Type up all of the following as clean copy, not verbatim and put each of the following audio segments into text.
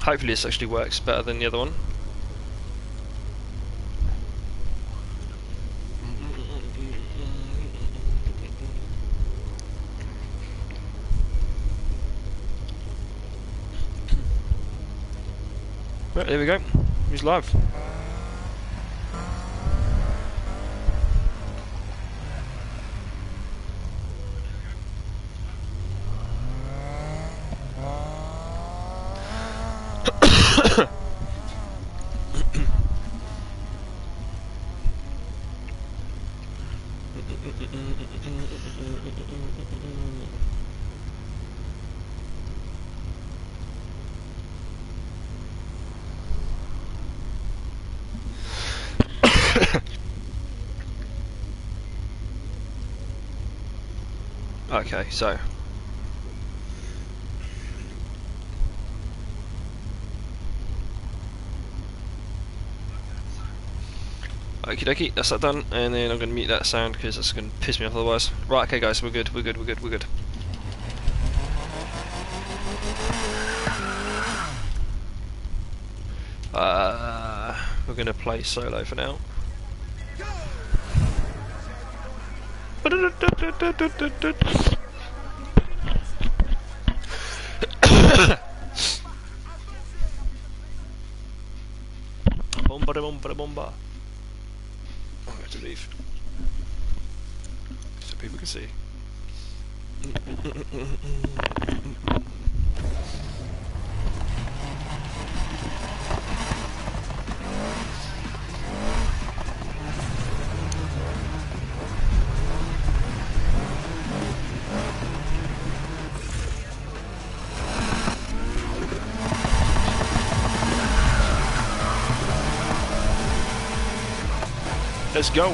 Hopefully this actually works better than the other one. Right, there we go. He's live. Okay, so okie dokie, that's that done, and then I'm going to mute that sound because that's going to piss me off otherwise. Right, okay guys, we're good. We're going to play solo for now. Bomba de bomba de bomba. I'm going to leave so people can see. Let's go.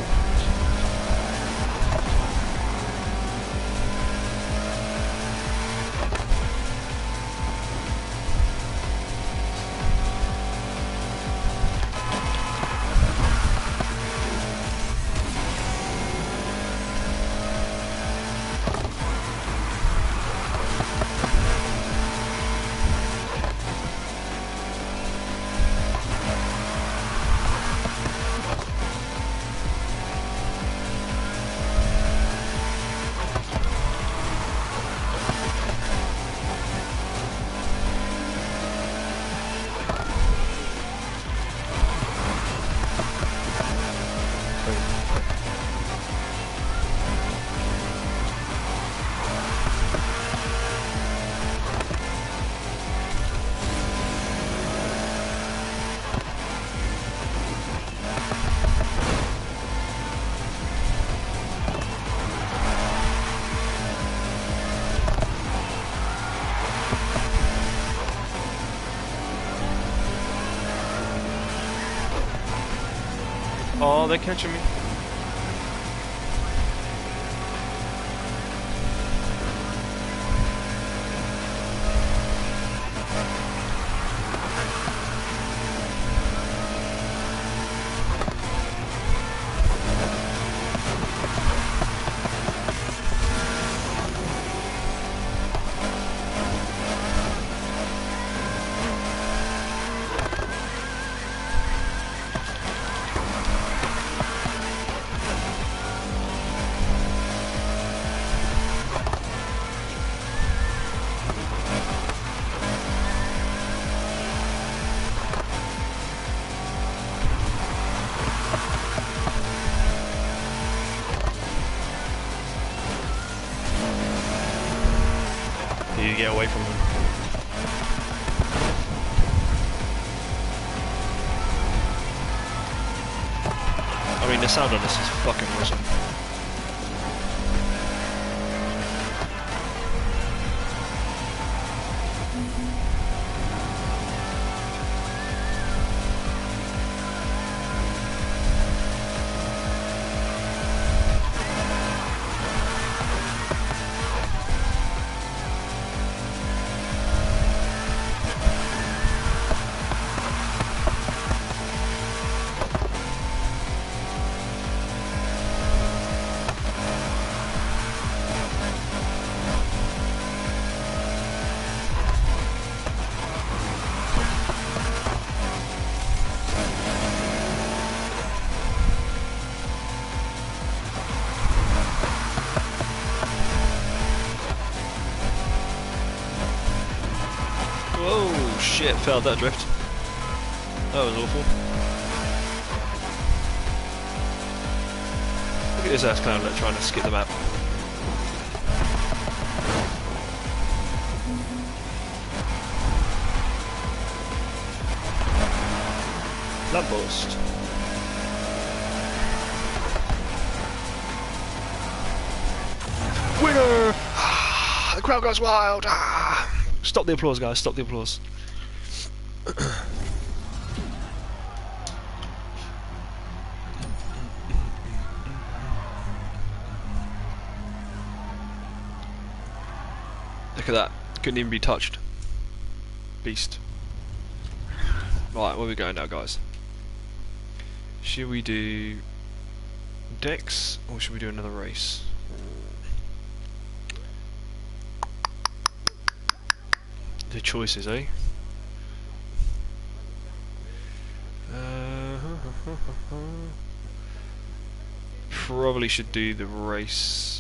Oh, they're catching me. You get away from them. I mean, the sound on this is fucking awesome. shit, failed that drift. That was awful. Look at his ass clown trying to skip the map. Lamppost. Winner! The crowd goes wild! Stop the applause, guys, stop the applause. Look at that, couldn't even be touched. Beast. Right, where are we going now, guys? Should we do Dex, or should we do another race? The choices, eh? Probably should do the race.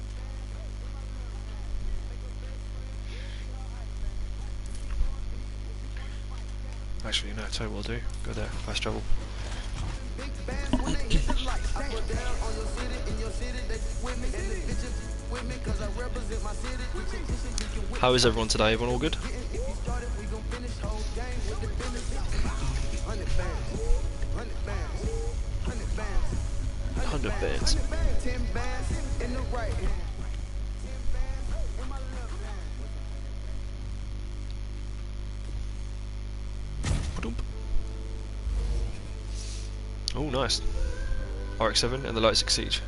Actually, no, tell you what I'll do. Go there, fast travel. How is everyone today? Everyone all good? 100 bands. Oh, nice. RX-7 and the Light 6 Siege.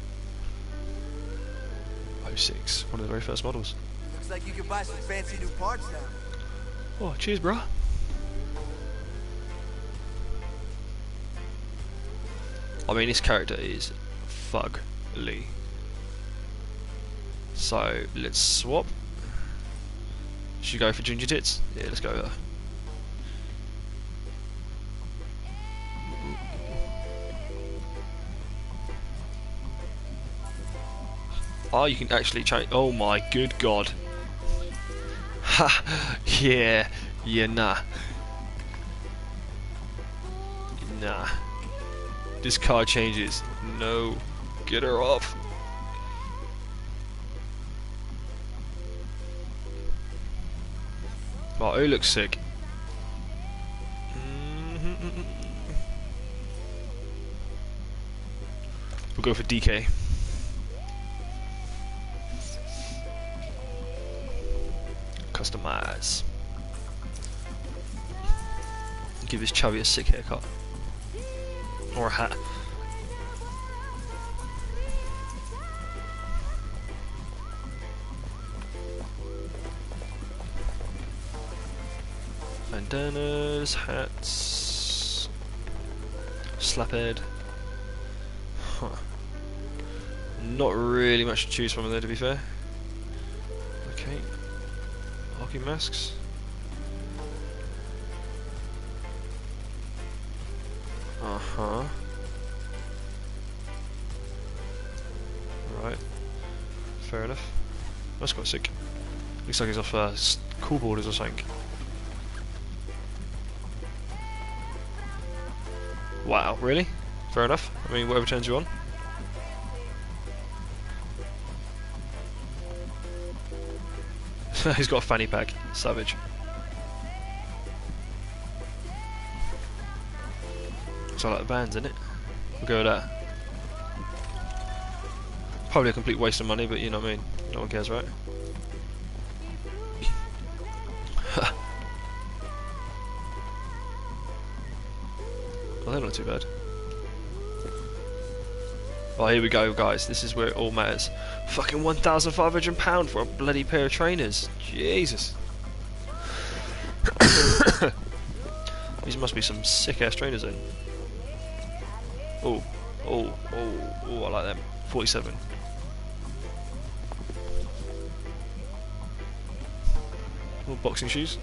06, one of the very first models. Looks like you can buy some fancy new parts now. Oh, cheers, bruh. I mean, this character is fugly. So, let's swap. Should you go for Ginger Tits? Yeah, let's go there. Oh, you can actually change. Oh my good god. Ha! Yeah. Yeah, nah. Nah. This car changes. No. Get her off. Oh, it looks sick. We'll go for DK. Customize. Give his chubby a sick haircut. Or a hat. Bandanas, hats, slaphead. Huh. Not really much to choose from there, to be fair. Okay. Hockey masks. Uh-huh. Right. Fair enough. That's quite sick. Looks like he's off cool borders or something. Wow, really? Fair enough. I mean, whatever turns you on. He's got a fanny pack. Savage. So I like the bands, isn't it? We'll go with that. Probably a complete waste of money, but you know what I mean. No one cares, right? Well, they're not too bad. Oh, here we go, guys. This is where it all matters. Fucking £1,500 for a bloody pair of trainers. Jesus. These must be some sick-ass trainers then. Oh, oh, oh, oh, I like them. 47. Little boxing shoes.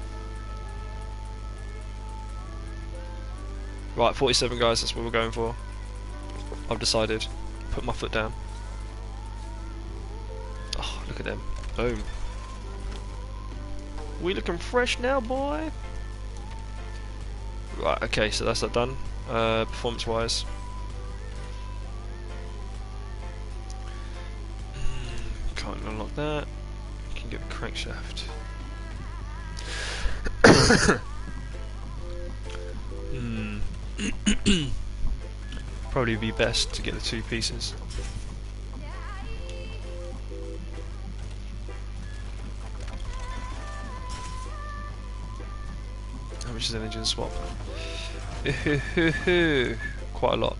Right, 47 guys, that's what we're going for. I've decided. Put my foot down. Oh, look at them. Boom. We looking fresh now, boy. Right, okay, so that's that done. Performance wise. Can't unlock that. Can get the crankshaft. Probably be best to get the 2 pieces. How much is an engine swap? Quite a lot.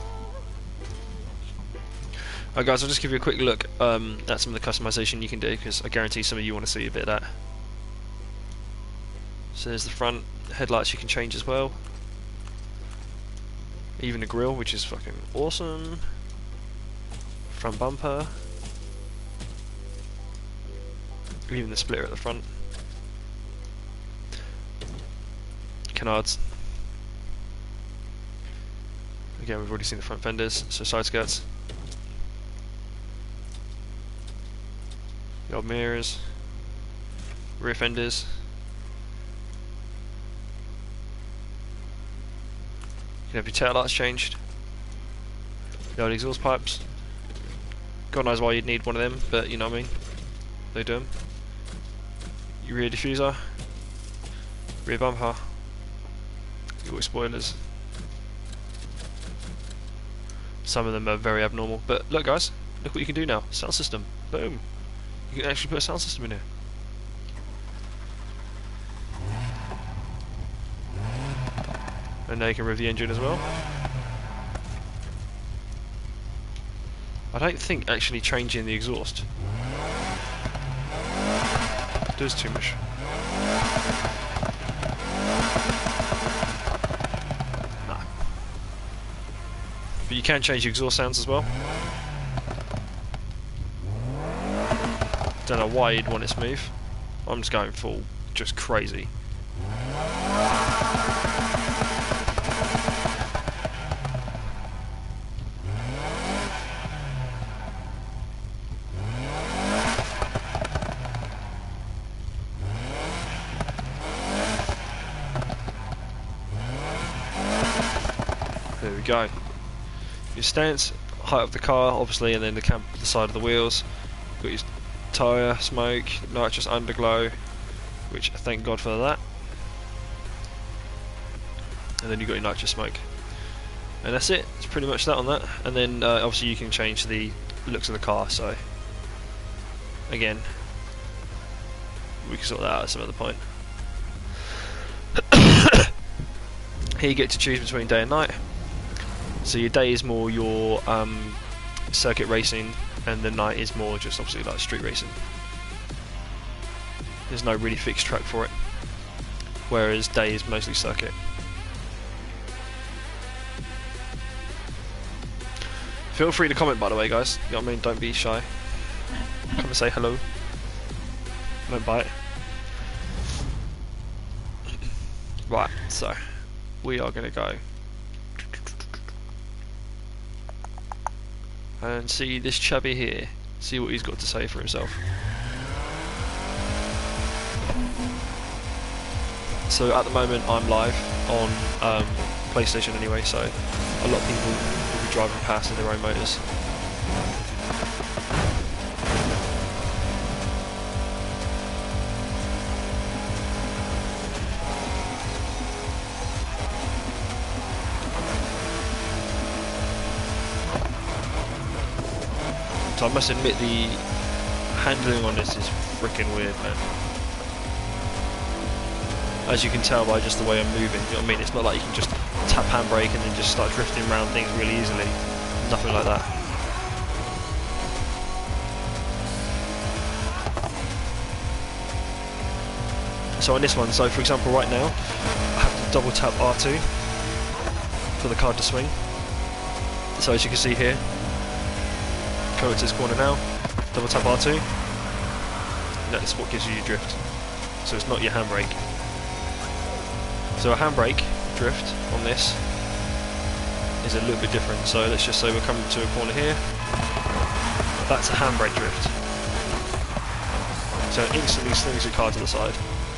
Alright guys, I'll just give you a quick look at some of the customization you can do, because I guarantee some of you want to see a bit of that. So there's the front headlights you can change as well. Even the grille, which is fucking awesome. Front bumper. Even the splitter at the front. Canards. Again, we've already seen the front fenders, so side skirts. The old mirrors. Rear fenders. You can have your tail lights changed. The old exhaust pipes. God knows why you'd need one of them, but you know what I mean. They do them. Your rear diffuser. Rear bumper. Your spoilers. Some of them are very abnormal, but look guys, look what you can do now. Sound system. Boom. You can actually put a sound system in here. And now you can rev the engine as well. I don't think actually changing the exhaust does too much. No. But you can change the exhaust sounds as well. Don't know why you'd want it smooth. I'm just going full, just crazy. There we go. Your stance, height of the car, obviously, and then the side of the wheels. Got your tyre smoke, nitrous underglow, which thank God for that. And then you've got your nitrous smoke. And that's it. It's pretty much that on that. And then obviously you can change the looks of the car. So again, we can sort that out at some other point. Here you get to choose between day and night. So your day is more your circuit racing, and the night is more just obviously like street racing. There's no really fixed track for it, whereas day is mostly circuit. Feel free to comment, by the way, guys. You know what I mean? Don't be shy. Come and say hello. Don't bite. Right, so we are going to go and see this chubby here, see what he's got to say for himself. So at the moment I'm live on PlayStation anyway, so a lot of people will be driving past in their own motors. So I must admit the handling on this is freaking weird, man. As you can tell by just the way I'm moving, you know what I mean? It's not like you can just tap handbrake and then just start drifting around things really easily. Nothing like that. So on this one, so for example right now, I have to double tap R2 for the car to swing. So as you can see here, go to this corner now, double tap R2, and that's what gives you your drift. So it's not your handbrake. So a handbrake drift on this is a little bit different. So let's just say we're coming to a corner here. That's a handbrake drift. So it instantly slings your car to the side.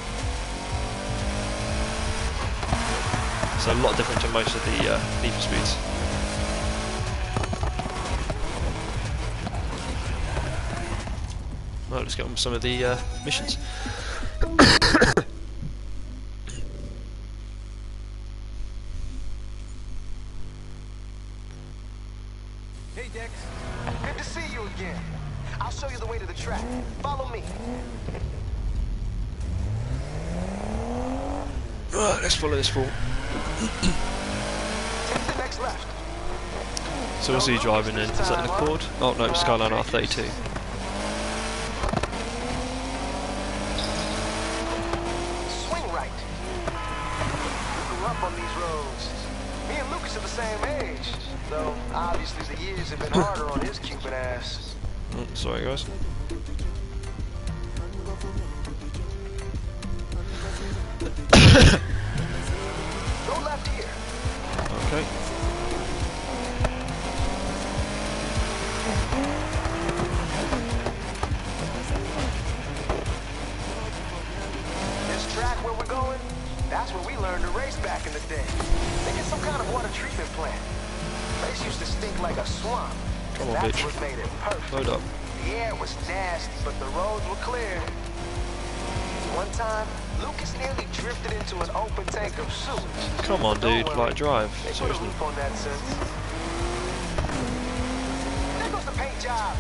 So a lot different to most of the Need for Speeds. Right, let's get on with some of the missions. Hey, Dex. Good to see you again. I'll show you the way to the track. Follow me. Right, let's follow this fool. Take the next left. So what's he driving in? Is that an Accord? Oh no, Skyline R32. Swing right. We grew up on these roads. Me and Lucas are the same age. Though, obviously the years have been harder on his Cuban ass. Oh, sorry guys. Go left here. Okay. This track where we're going, that's where we learned to race back in the day. Think it's some kind of water treatment plant. Place used to stink like a swamp. Come on, That's bitch. what made it perfect. Load up. The air was nasty, but the roads were clear. One time, Lucas nearly drifted into an open tank of sewage. Come on, dude. Don't worry, Like, drive. they put a Seriously. roof on that since. There goes the paint job.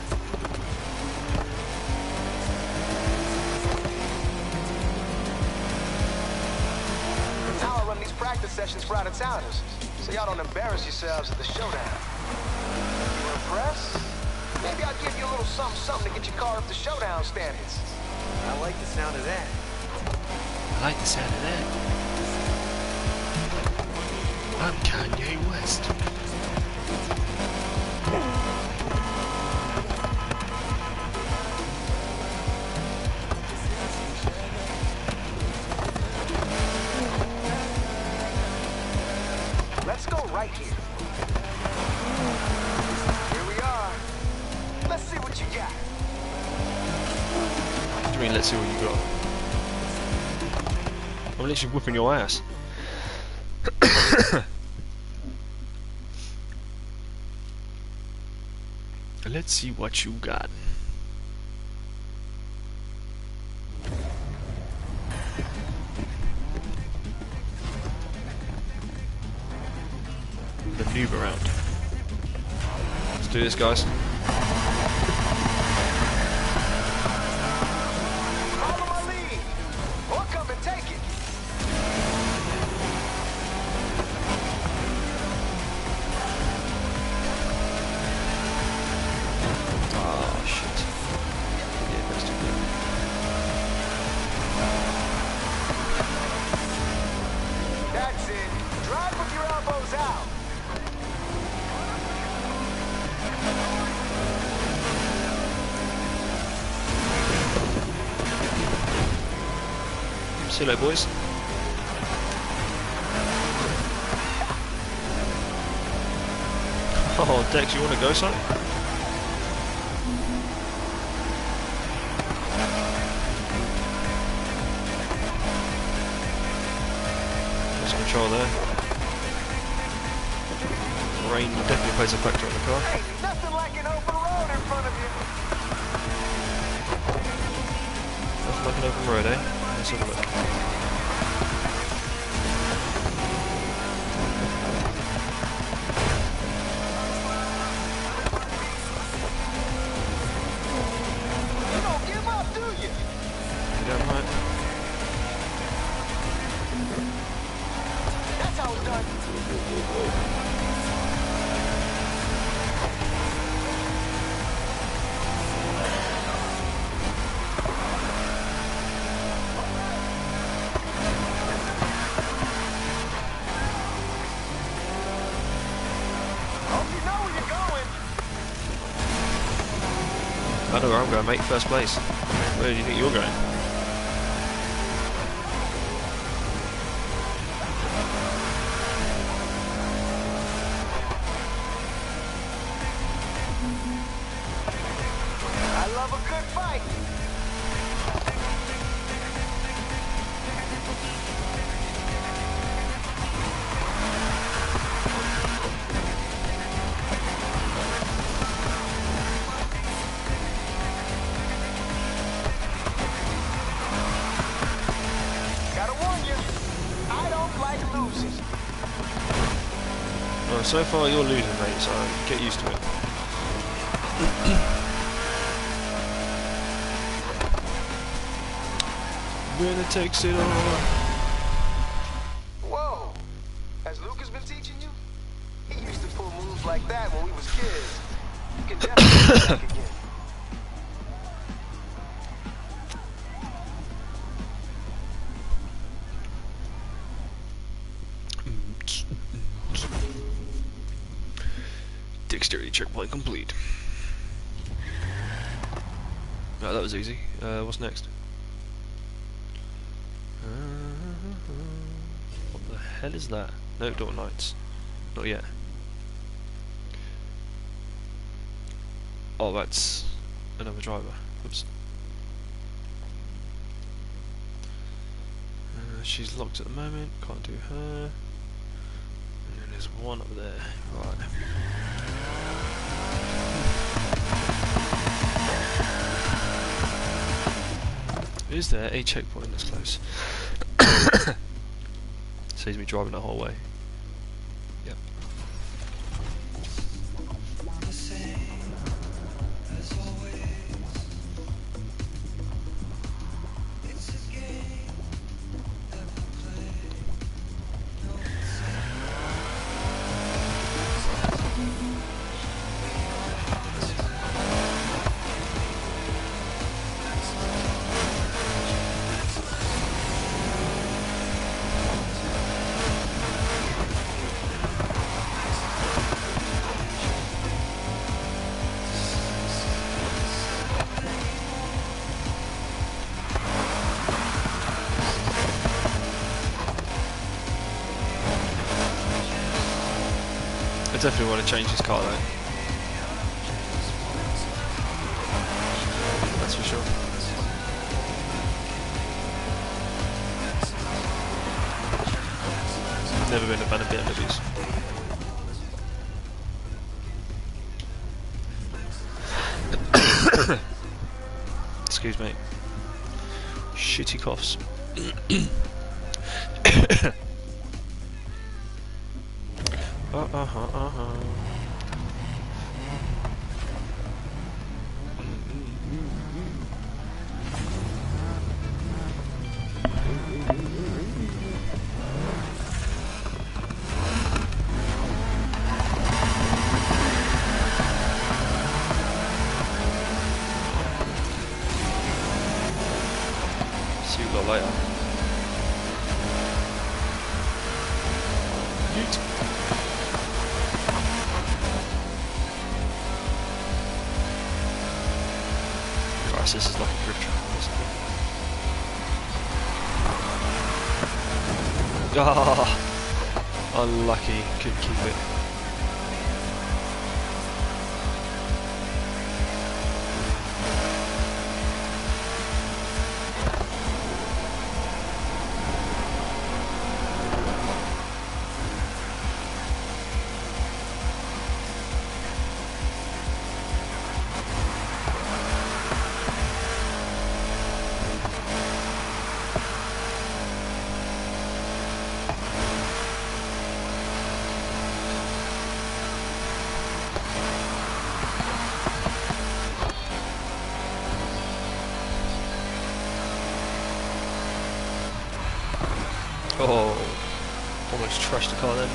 Now I run these practice sessions for out-of-towners, so y'all don't embarrass yourselves at the showdown. You impressed? Maybe I'll give you a little something to get your car up to showdown standards. I like the sound of that. I like the sound of that. I'm Kanye West. Let's go right here. Here we are. Let's see what you got. What do you mean, let's see what you got? I'm literally whipping your ass. Let's see what you got. The noob around. Let's do this, guys. Follow my lead. Or come and take it. Oh shit. Yeah, that's too good. That's it. Drive with your elbows out. See you later, boys. Oh, Dex, you want to go, son? Lost control there. Rain definitely plays a factor on the car. Hey, nothing like an open road in front of you. Nothing like an open road, eh? Let's have a look. You don't give up, do you? You damn right. That's how it's done. Hope you know where you're going. I know where I'm going, mate. First place. Where do you think you're going? I love a good fight. So far you're losing, mate, so get used to it. Winner takes it all. Whoa! Has Lucas been teaching you? He used to pull moves like that when we was kids. You can definitely do that again. Dexterity checkpoint complete. Oh, that was easy. What's next? What the hell is that? No door lights. Not yet. Oh, that's another driver. Oops. She's locked at the moment. Can't do her. And there's one up there. Right. Is there a checkpoint this close? Saves me driving the whole way. Yep. I definitely want to change this car though. That's for sure. Never been a fan of BMWs. Excuse me. Shitty coughs. See you later. Yeet. Christ, this is like a drift track, basically. Ah, unlucky, couldn't keep it. Oh, almost trashed the car then.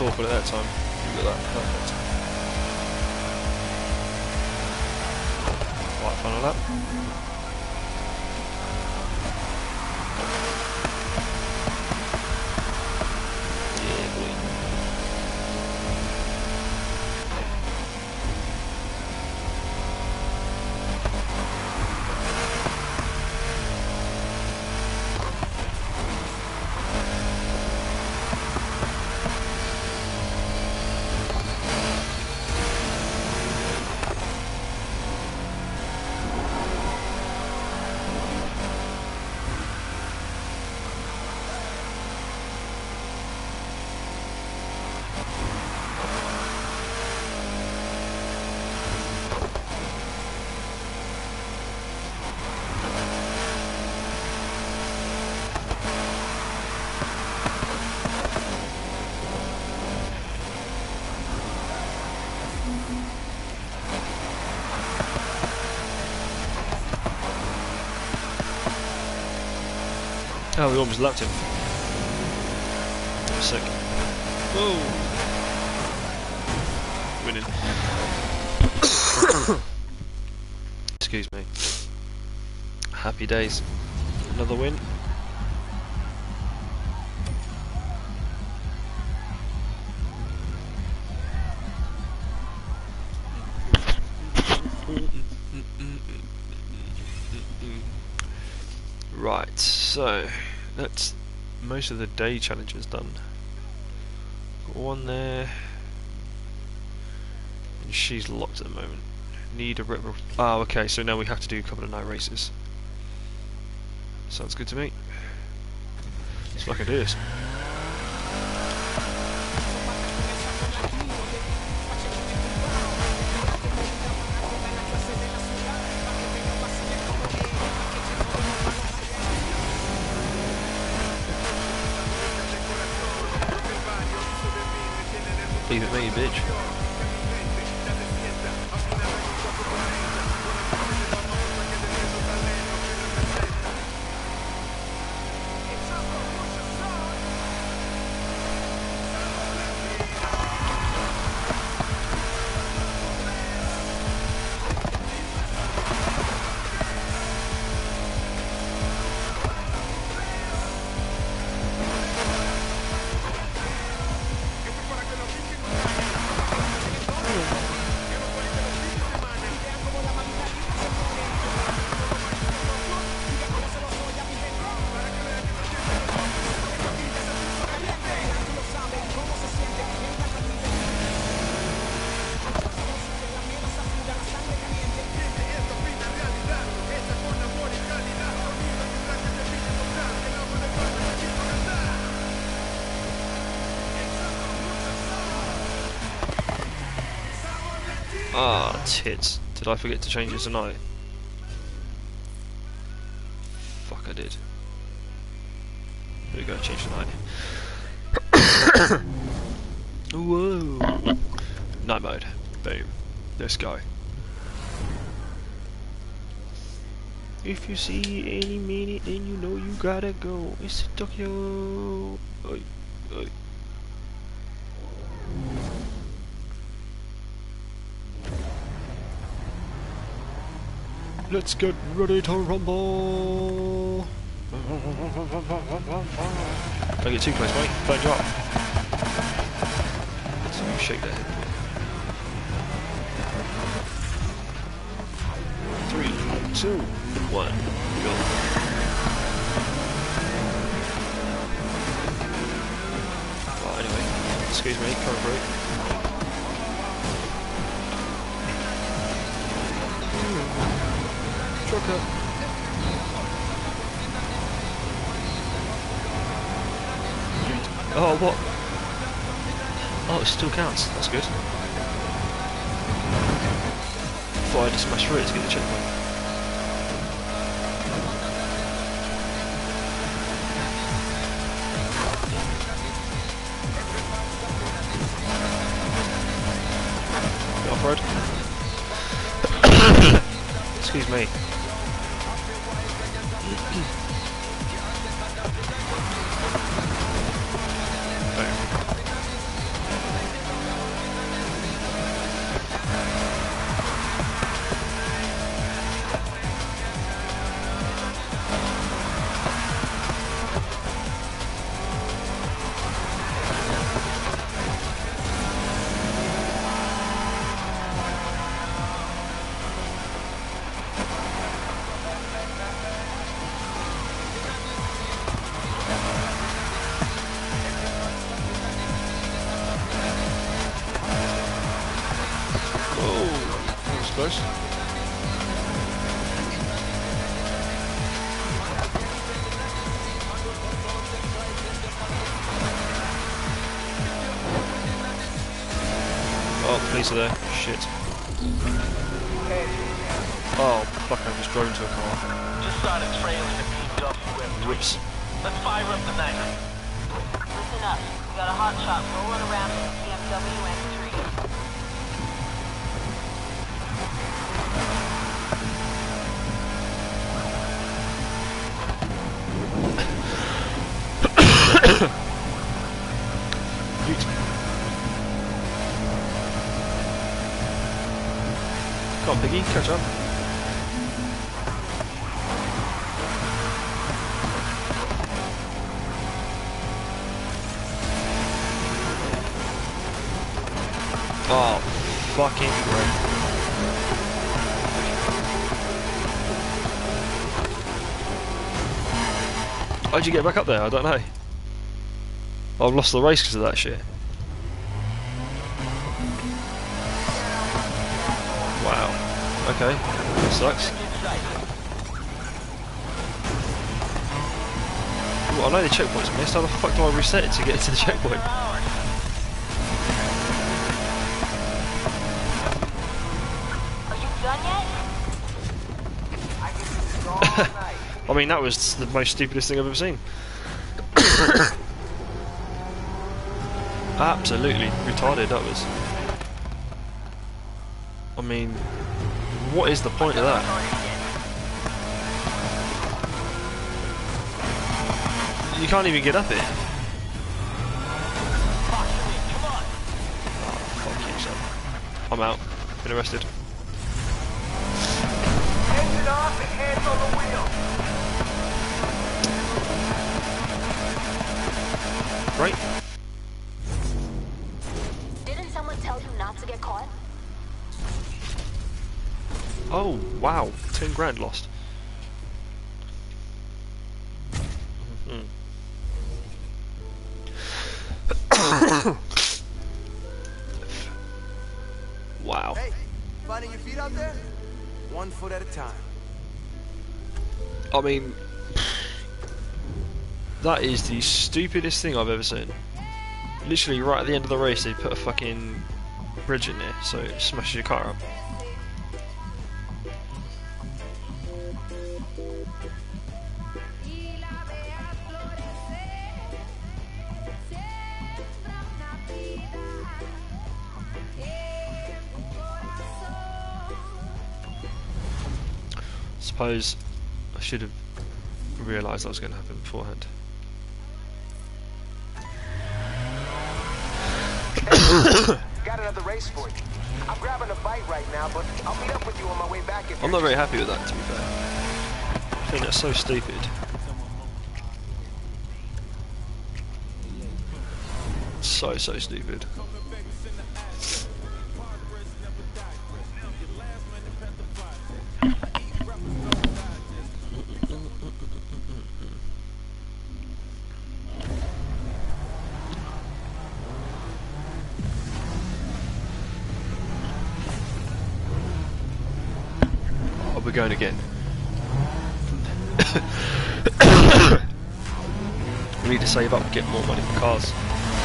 4 at that time. Look at that, perfect. Right, final lap. Yeah, boy. Oh, we almost lapped him. Sick. Whoa! Winning. Excuse me. Happy days. Another win. Right, so that's most of the day challenges done. Got one there, and she's locked at the moment. Need a rep. Oh, okay. So now we have to do a couple of night races. Sounds good to me. So I can do this. Leave it me, bitch. Ah, tits. Did I forget to change it tonight? Fuck, I did. There we go, change tonight. Whoa! Night mode. Boom. Let's go. If you see any minute, then you know you gotta go. It's Tokyo. Oi, oi. Let's get ready to rumble! Don't get too close, mate. Don't drop. So you shake that head. 3, 2, 1, go. Well, anyway, excuse me, current brake. Trucker. Oh, what? Oh, it still counts. That's good. Thought I had to smash through it to get the checkpoint. Off-road. Excuse me. guys. Oh, the police are there. Shit. Oh, fuck, I just drove into a car. Just started trailing the BMW M3. Whoops. Let's fire up the night. Listen up. We got a hot shot rolling around in the BMW M3. Come on, Piggy, catch up. Oh, fucking great. How'd you get back up there? I don't know. I've lost the race because of that shit. Wow. Okay. That sucks. Well, I know the checkpoint's missed. How the fuck do I reset it to get to the checkpoint? Are you done yet? I mean, that was the most stupidest thing I've ever seen. Absolutely retarded, that was. I mean, what is the point of that? You can't even get up it. Oh, fuck you, son. I'm out. Been arrested. Engine off and hands on the wheel. Right? Didn't someone tell you not to get caught? Oh, wow. 10 grand lost. Mhm. Wow. Hey, finding your feet out there? 1 foot at a time. I mean, that is the stupidest thing I've ever seen. Literally, right at the end of the race, they put a fucking bridge in there, so it smashes your car up. Suppose I should have realised that was going to happen beforehand. Got another race for you. I'm grabbing a bite right now, but I'll meet up with you on my way back if I'm not very happy with that, to be fair. I think that's so stupid. So stupid. We're going again. We need to save up and get more money for cars.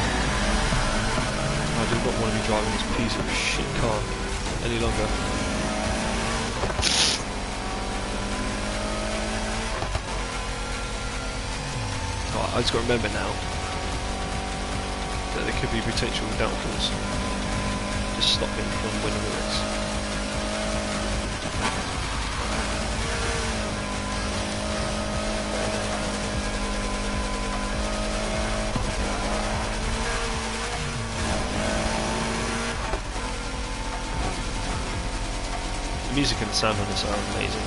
I do not want to be driving this piece of shit car any longer. Oh, I just got to remember now that there could be potential downfalls just stopping from winning the race. The music and the sound on this are amazing.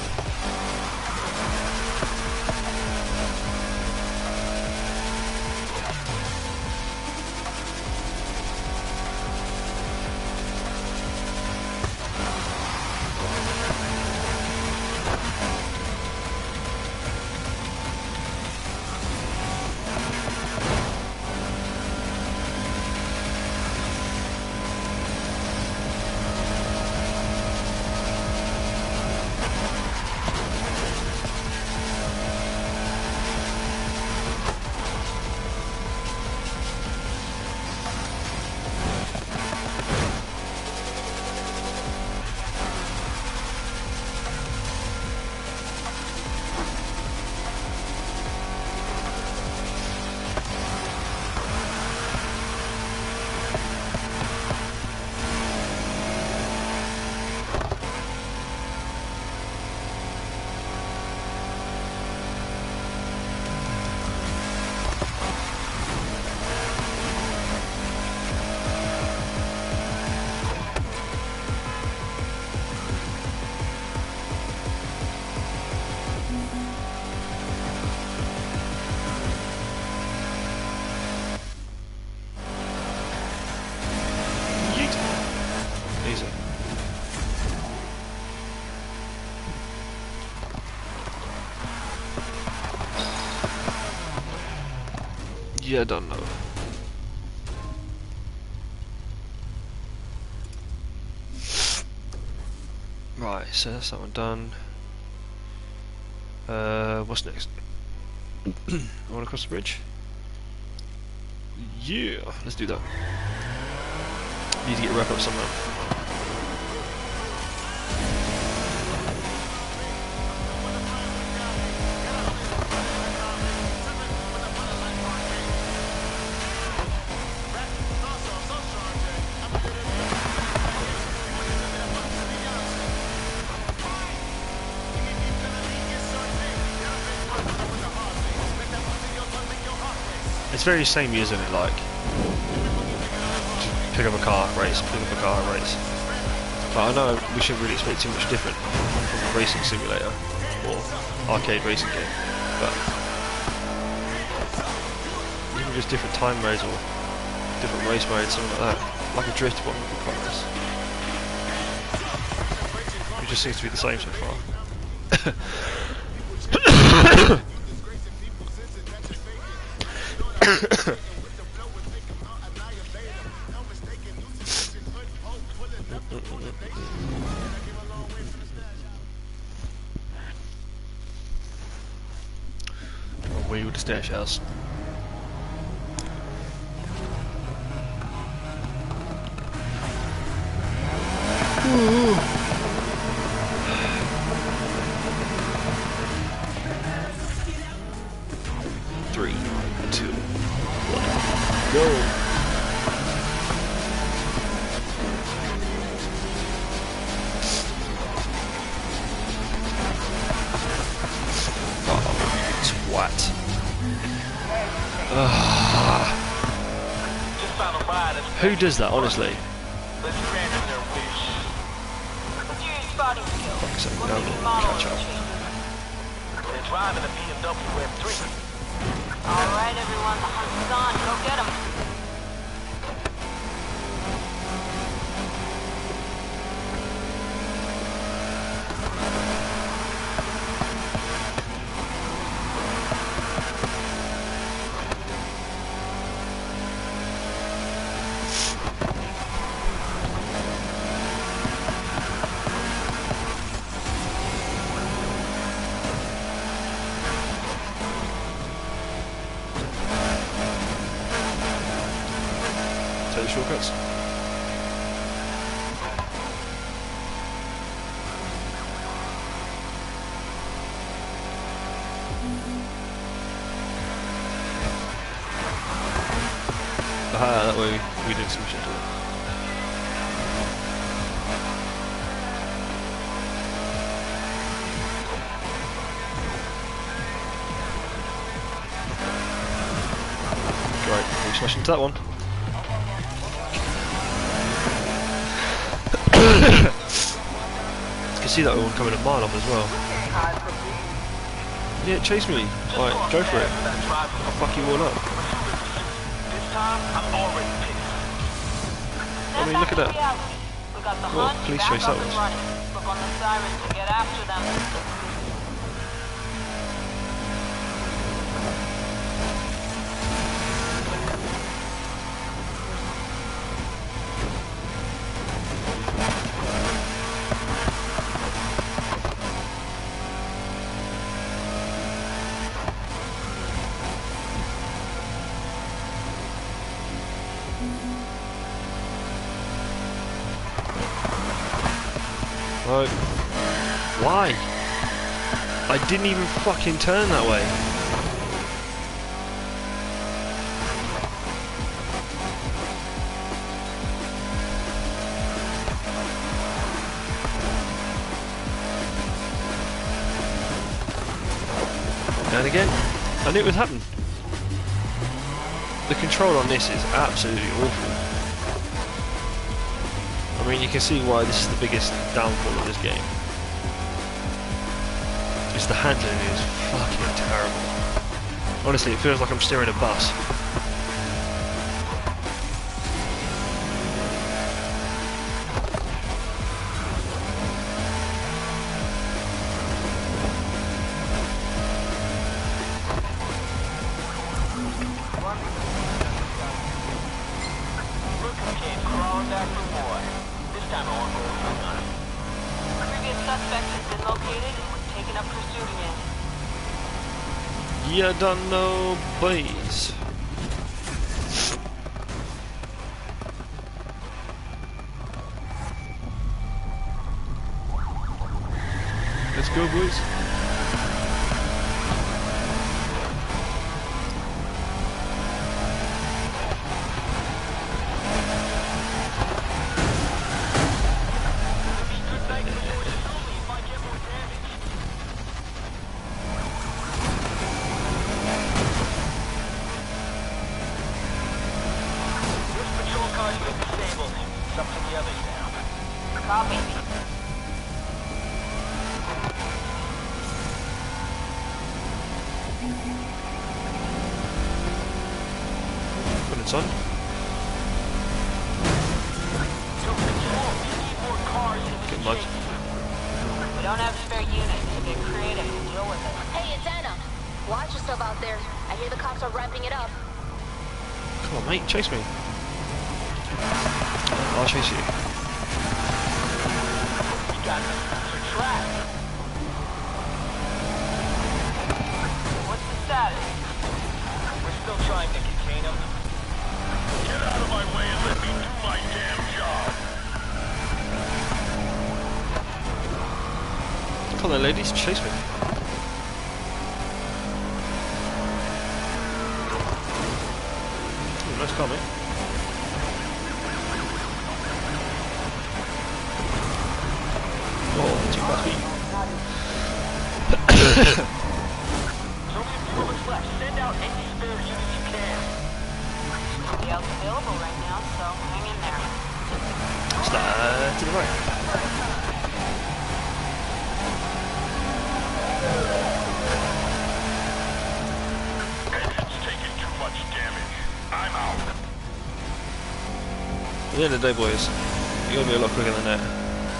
Yeah, don't know. Right, so that's that one done. What's next? Run across the bridge? Yeah, let's do that. Need to get a wrap up somehow. It's very samey, isn't it? Like, pick up a car, race, pick up a car, race. But I know we shouldn't really expect too much different from a racing simulator or arcade racing game. But even just different time modes or different race modes, something like that, like a drift one would be quite nice. It just seems to be the same so far. Away with the stash house. Three, two, one, go! Twat. Just found a ride that's Who does that, honestly? let's grant them their wish. What's your spotting skill? Fuck's sake, What no, make and model catch of up. the changes? They're driving a BMW M3. Alright everyone, the hunt is on. Go get 'em. Take the shortcuts. Aha, that way we did some shit. Great, we smash into that one. You can see that one coming a mile off as well. Yeah, chase me. Alright, go for it. I'll fuck you all up. This time, I'm already pissed. I mean, look at that. We got the What hunt police back chase up that and was? running. Look on the sirens to get after them. No. Why? I didn't even fucking turn that way. And again, I knew it would happen. The control on this is absolutely awful. I mean, you can see why this is the biggest downfall of this game. It's the handling is fucking terrible. Honestly, it feels like I'm steering a bus. Lucas came crawling back for more. This time I won't go easy on him. Previous suspect has been located and we're taking up pursuit again. You don't know, boys. Let's go, boys. This patrol car's been disabled. It's up to the others now. Copy. When it's on. Get mugged. We don't have spare units, so get creative and deal with it. Hey, it's Anna. Watch yourself out there. I hear the cops are ramping it up. Come on, mate, chase me. I'll chase you. We got them. They're trapped. What's the status? We're still trying to contain them. Get out of my way and let me do my damn job. Come on, ladies, chase me. Ooh, nice car, mate. Oh, too fast for you. There's only a few of us left. Send out any spare units you can. Nobody else available right now, so hang in there. Slide to the right. Engine's taking too much damage. I'm out. At the end of the day, boys, you gotta be a lot quicker than that.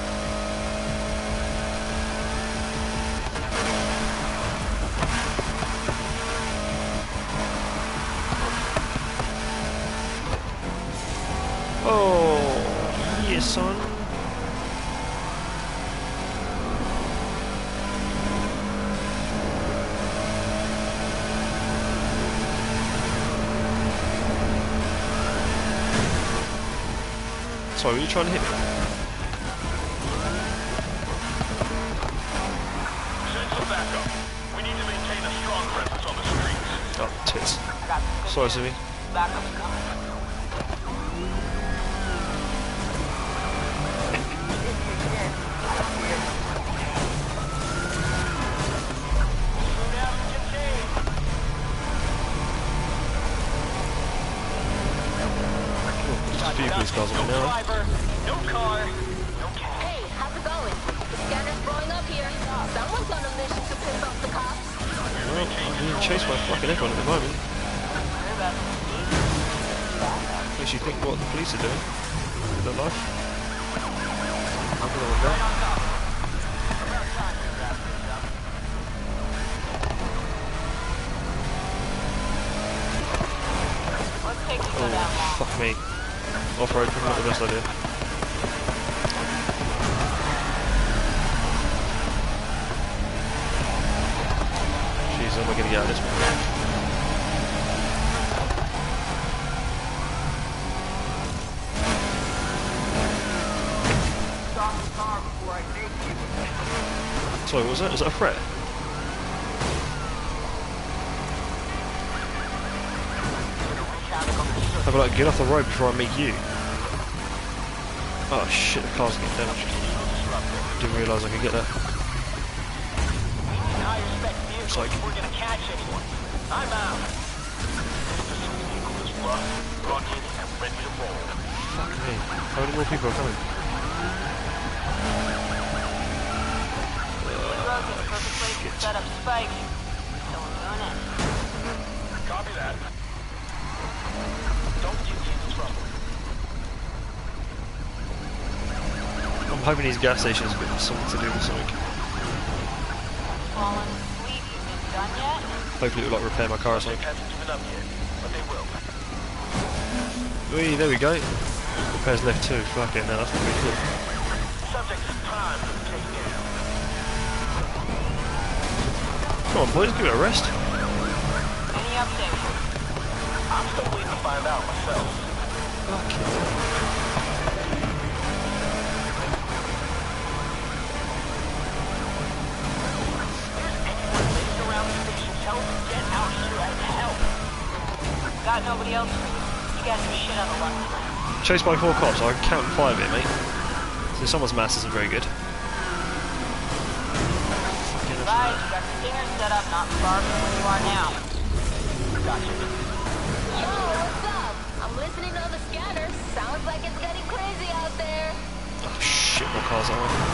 Oh, yes, son. Sorry, were you trying to hit me? Send some backup. We need to maintain a strong presence on the streets. Oh, tits. Got some good Sorry, news. Simi. Backup's coming. Soon as contained. Just a few police cars on me No now. driver, no car, no cash. Hey, how's it going? The scanner's blowing up here. Someone's on a mission to piss off the cops. Well, I'm being chased by fucking everyone at the moment. We're about to see. Makes you think what the police are doing with their life. I'm gonna go. Let's take you go down Oh, long. fuck me. Off-road, probably not the best idea. Jeez, how am I gonna get out of this one? Sorry, what was that? Is that a threat? I'd be like, get off the road before I meet you. Oh shit, the car's getting damaged. Didn't realise I could get that. Higher spec vehicles, Psych. we're gonna catch anyone. I'm out. This pursuit vehicle is rough, rugged, and ready to roll. Fuck me. How many more people are coming? Road's in a perfect place to set up spikes. So we're doing it. Copy that. Don't get me into trouble. I'm hoping these gas stations have got something to do with something. Fallen asleep. You been done yet? Hopefully it'll like repair my car or something. Hasn't given up yet, but they will. Whee, there we go. Repairs left too. Fucking hell, that's pretty cool. Subject is primed for the takedown. Come on, boys, give it a rest. Any updates? I'm still waiting to find out myself. Around the station, tell them to get out here and help. Got nobody else? You got some shit on the luck tonight. Chased by 4 cops. I can count 5 here, mate. So someone's maths isn't very good. Right, you got the stinger set up not far from where you are now. Gotcha. Yo, what's up? I'm listening on the scanner. Sounds like it's getting crazy out there. Oh shit, my car's on.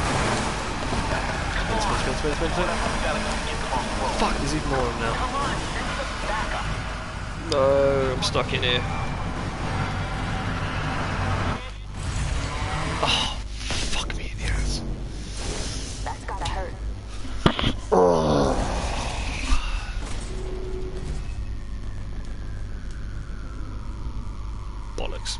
Spin. Fuck, there's even more of them now. No, I'm stuck in here. Oh, fuck me in the ass. That's gotta hurt. Bollocks.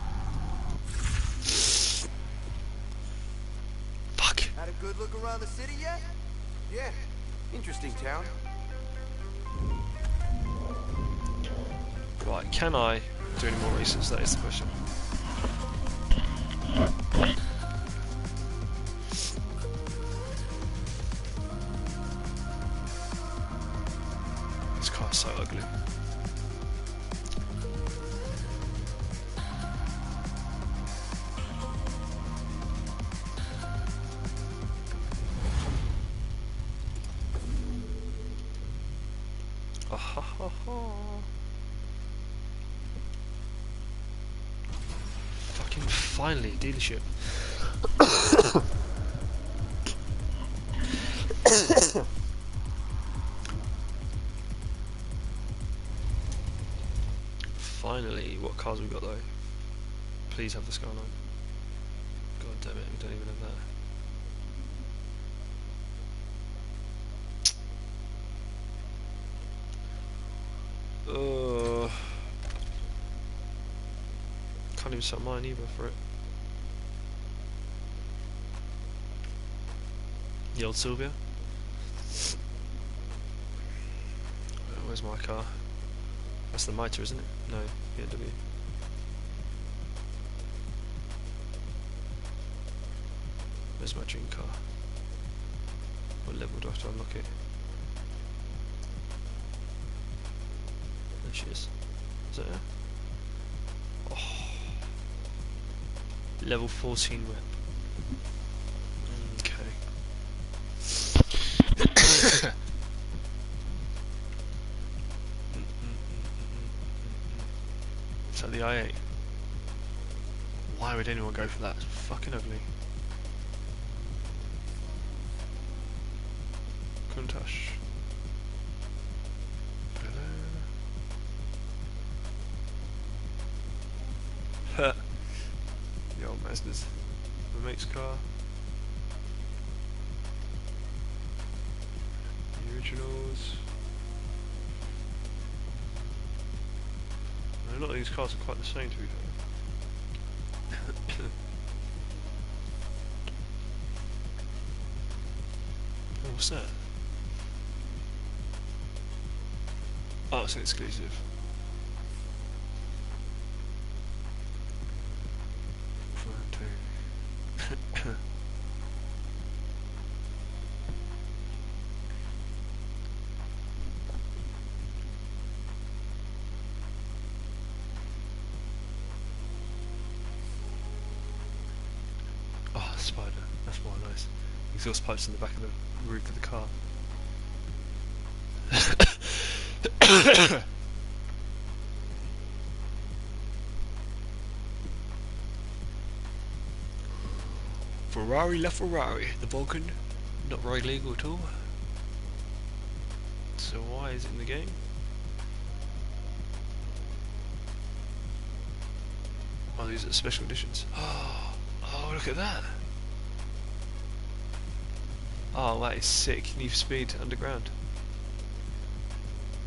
Fuck. Had a good look around the city yet? Yeah. Interesting town. Right, can I do any more research? That is the question. This car's so ugly. Ah, ha, ha, ha. Fucking finally, dealership. Finally, what cars we got though? Please have the Skyline. God damn it, we don't even have that. Can't even sell mine either for it. The old Sylvia. Where's my car? That's the Mitre, isn't it? No, BMW. Where's my dream car? What level do I have to unlock it? There she is. Is that her? Oh. Level 14 whip. Okay. Is that the i8? Why would anyone go for that? It's fucking ugly. Countach. The old Mazdas. My mate's car. The originals. A lot of these cars are quite the same to be fair. Oh, what's that? Oh, it's an exclusive. Oh, spider. That's more nice. Exhaust pipes in the back of the roof of the car. Ferrari La Ferrari. The Vulcan, not ride legal at all. So why is it in the game? Oh, these are special editions. Oh, look at that. Oh, that is sick. Need for Speed Underground.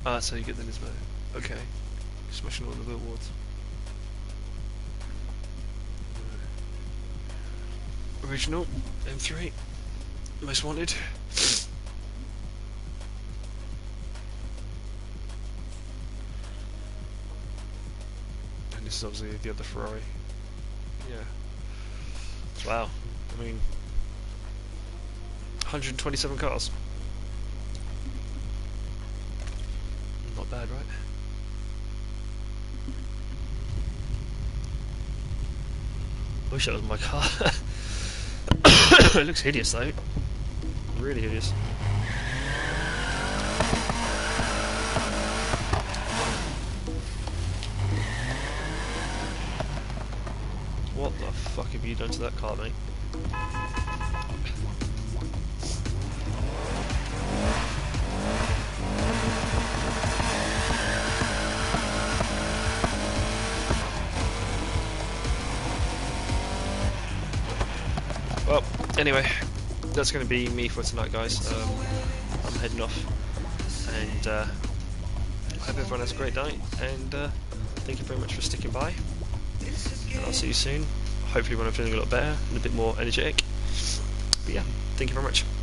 Ah, so you get the Nismo. Okay. Smashing all the billboards. Original M3. Most wanted. And this is obviously the other Ferrari. Yeah. Wow. I mean, 127 cars. Not bad, right? Wish that was my car. It looks hideous though. Really hideous. What the fuck have you done to that car, mate? Well, anyway, that's going to be me for tonight, guys. I'm heading off, and I hope everyone has a great night, and thank you very much for sticking by, and I'll see you soon, hopefully when I'm feeling a lot better and a bit more energetic. But yeah, thank you very much.